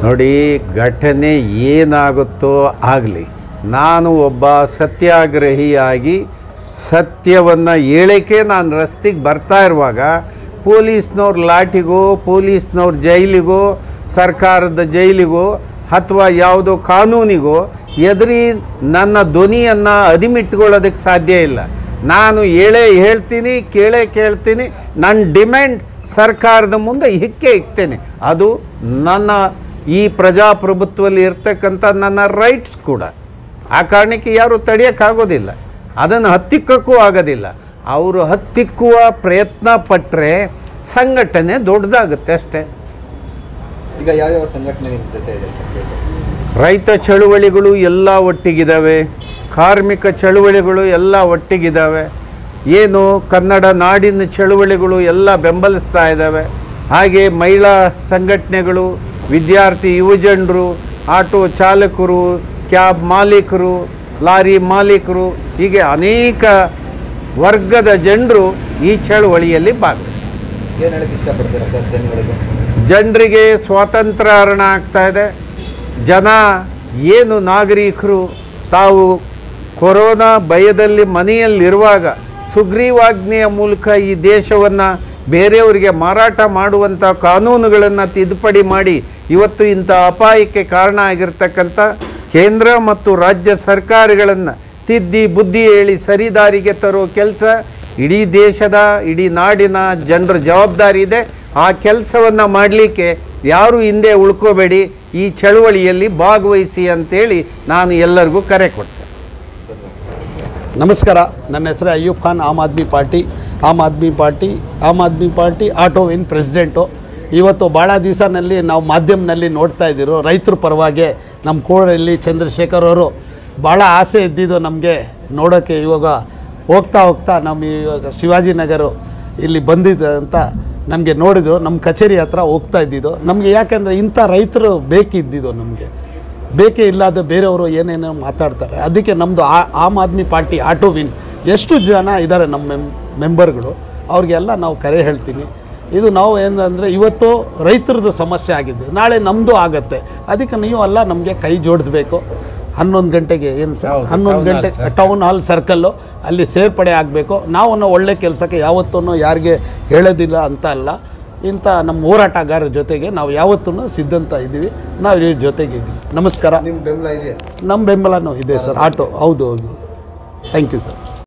ನೋಡಿ, ಘಟನೆ ಏನಾಗುತ್ತೋ ಆಗಲಿ, ನಾನು ಒಬ್ಬ ಸತ್ಯಾಗ್ರಹಿಯಾಗಿ ಸತ್ಯವನ್ನು ಹೇಳೋಕ್ಕೆ ನಾನು ರಸ್ತೆಗೆ ಬರ್ತಾ ಇರುವಾಗ ಪೊಲೀಸ್ನವ್ರ ಲಾಠಿಗೋ, ಪೊಲೀಸ್ನವ್ರ ಜೈಲಿಗೋ, ಸರ್ಕಾರದ ಜೈಲಿಗೋ ಅಥವಾ ಯಾವುದೋ ಕಾನೂನಿಗೋ ಎದುರಿ ನನ್ನ ಧ್ವನಿಯನ್ನು ಅದಿಮಿಟ್ಕೊಳ್ಳೋದಕ್ಕೆ ಸಾಧ್ಯ ಇಲ್ಲ. ನಾನು ಹೇಳ್ತೀನಿ, ಕೇಳ್ತೀನಿ. ನನ್ನ ಡಿಮ್ಯಾಂಡ್ ಸರ್ಕಾರದ ಮುಂದೆ ಇಕ್ತೇನೆ. ಅದು ನನ್ನ ಈ ಪ್ರಜಾಪ್ರಭುತ್ವದಲ್ಲಿ ಇರ್ತಕ್ಕಂಥ ನನ್ನ ರೈಟ್ಸ್ ಕೂಡ. ಆ ಕಾರಣಕ್ಕೆ ಯಾರು ತಡೆಯೋಕ್ಕಾಗೋದಿಲ್ಲ, ಅದನ್ನು ಹತ್ತಿಕ್ಕಕ್ಕೂ ಆಗೋದಿಲ್ಲ. ಅವರು ಹತ್ತಿಕ್ಕುವ ಪ್ರಯತ್ನ ಪಟ್ಟರೆ ಸಂಘಟನೆ ದೊಡ್ಡದಾಗುತ್ತೆ ಅಷ್ಟೇ. ಈಗ ಯಾವ್ಯಾವ ಸಂಘಟನೆ ನಿಮ್ಮ ಜೊತೆ ಇದೆ? ರೈತ ಚಳುವಳಿಗಳು ಎಲ್ಲ ಒಟ್ಟಿಗಿದ್ದಾವೆ, ಕಾರ್ಮಿಕ ಚಳುವಳಿಗಳು ಎಲ್ಲ ಒಟ್ಟಿಗಿದ್ದಾವೆ, ಏನು ಕನ್ನಡ ನಾಡಿನ ಚಳುವಳಿಗಳು ಎಲ್ಲ ಬೆಂಬಲಿಸ್ತಾ ಇದ್ದಾವೆ. ಹಾಗೆ ಮಹಿಳಾ ಸಂಘಟನೆಗಳು, ವಿದ್ಯಾರ್ಥಿ ಯುವಜನರು, ಆಟೋ ಚಾಲಕರು, ಕ್ಯಾಬ್ ಮಾಲೀಕರು, ಲಾರಿ ಮಾಲೀಕರು, ಹೀಗೆ ಅನೇಕ ವರ್ಗದ ಜನರು ಈ ಚಳುವಳಿಯಲ್ಲಿ ಭಾಗವಹಿಸ್ತಾರೆ. ಏನು ಹೇಳಕ್ಕೆ ಇಷ್ಟಪಡ್ತೀರಾ ಸರ್ ಜನಗಳಿಗೆ? ಜನರಿಗೆ ಸ್ವಾತಂತ್ರ್ಯ ಹರಣ ಆಗ್ತಾ ಇದೆ. ಜನ ಏನು ನಾಗರಿಕರು ತಾವು ಕೊರೋನಾ ಭಯದಲ್ಲಿ ಮನೆಯಲ್ಲಿರುವಾಗ ಸುಗ್ರೀವಾಜ್ಞೆಯ ಮೂಲಕ ಈ ದೇಶವನ್ನು ಬೇರೆಯವರಿಗೆ ಮಾರಾಟ ಮಾಡುವಂಥ ಕಾನೂನುಗಳನ್ನು ತಿದ್ದುಪಡಿ ಮಾಡಿ ಇವತ್ತು ಇಂಥ ಅಪಾಯಕ್ಕೆ ಕಾರಣ ಆಗಿರ್ತಕ್ಕಂಥ ಕೇಂದ್ರ ಮತ್ತು ರಾಜ್ಯ ಸರ್ಕಾರಗಳನ್ನು ತಿದ್ದಿ ಬುದ್ಧಿ ಹೇಳಿ ಸರಿದಾರಿಗೆ ತರೋ ಕೆಲಸ ಇಡೀ ದೇಶದ, ಇಡೀ ನಾಡಿನ ಜನರ ಜವಾಬ್ದಾರಿ ಇದೆ. ಆ ಕೆಲಸವನ್ನು ಮಾಡಲಿಕ್ಕೆ ಯಾರು ಹಿಂದೆ ಉಳ್ಕೋಬೇಡಿ, ಈ ಚಳುವಳಿಯಲ್ಲಿ ಭಾಗವಹಿಸಿ ಅಂತೇಳಿ ನಾನು ಎಲ್ಲರಿಗೂ ಕರೆ ಕೊಡ್ತೇನೆ. ನಮಸ್ಕಾರ, ನನ್ನ ಹೆಸರು Ayyub Khan, Aam Aadmi Party auto wing president. ಇವತ್ತು ಭಾಳ ದಿವಸನಲ್ಲಿ ನಾವು ಮಾಧ್ಯಮದಲ್ಲಿ ನೋಡ್ತಾ ಇದ್ದೀರೋ ರೈತರ ಪರವಾಗಿ ನಮ್ಮ ಕೋಡಲ್ಲಿ ಚಂದ್ರಶೇಖರ್ ಅವರು ಭಾಳ ಆಸೆ ಇದ್ದಿದ್ದು ನಮಗೆ ನೋಡೋಕ್ಕೆ. ಇವಾಗ ಹೋಗ್ತಾ ನಮ್ಮ ಇವಾಗ ಶಿವಾಜಿನಗರ ಇಲ್ಲಿ ಬಂದಿದ್ದು ಅಂತ ನಮಗೆ ನೋಡಿದ್ರು, ನಮ್ಮ ಕಚೇರಿ ಹತ್ರ ಹೋಗ್ತಾ ಇದ್ದಿದ್ದು ನಮಗೆ. ಯಾಕೆಂದರೆ ಇಂಥ ರೈತರು ಬೇಕಿದ್ದಿದ್ದು ನಮಗೆ, ಬೇಕೇ ಇಲ್ಲದ ಬೇರೆಯವರು ಏನೇನೋ ಮಾತಾಡ್ತಾರೆ. ಅದಕ್ಕೆ ನಮ್ಮದು Aam Aadmi Party auto wing ಎಷ್ಟು ಜನ ಇದ್ದಾರೆ ನಮ್ಮ ಮೆಂಬರ್ಗಳು, ಅವ್ರಿಗೆಲ್ಲ ನಾವು ಕರೆ ಹೇಳ್ತೀನಿ. ಇದು ನಾವು ಏನಂದರೆ ಇವತ್ತು ರೈತರದ್ದು ಸಮಸ್ಯೆ ಆಗಿದೆ, ನಾಳೆ ನಮ್ಮದು ಆಗುತ್ತೆ. ಅದಕ್ಕೆ ನೀವು ಎಲ್ಲ ನಮಗೆ ಕೈ ಜೋಡಿಸ್ಬೇಕು. 11 ಗಂಟೆಗೆ ಏನು ಸರ್, 11 ಗಂಟೆ ಟೌನ್ ಹಾಲ್ ಸರ್ಕಲ್ಲು ಅಲ್ಲಿ ಸೇರ್ಪಡೆ ಆಗಬೇಕು. ನಾವು ಒಳ್ಳೆ ಕೆಲಸಕ್ಕೆ ಯಾವತ್ತೂ ಯಾರಿಗೆ ಹೇಳೋದಿಲ್ಲ ಅಂತ ಅಲ್ಲ, ಇಂಥ ನಮ್ಮ ಹೋರಾಟಗಾರರ ಜೊತೆಗೆ ನಾವು ಯಾವತ್ತೂ ಸಿದ್ಧಂತ ಇದ್ದೀವಿ, ನಾವು ಇದ್ರ ಜೊತೆಗೆ ಇದ್ದೀವಿ. ನಮಸ್ಕಾರ. ನಿಮ್ಮ ಬೆಂಬಲ ಇದೆಯಾ? ನಮ್ಮ ಬೆಂಬಲನೂ ಇದೆ ಸರ್, ಆಟೋ. ಹೌದು, ಥ್ಯಾಂಕ್ ಯು ಸರ್.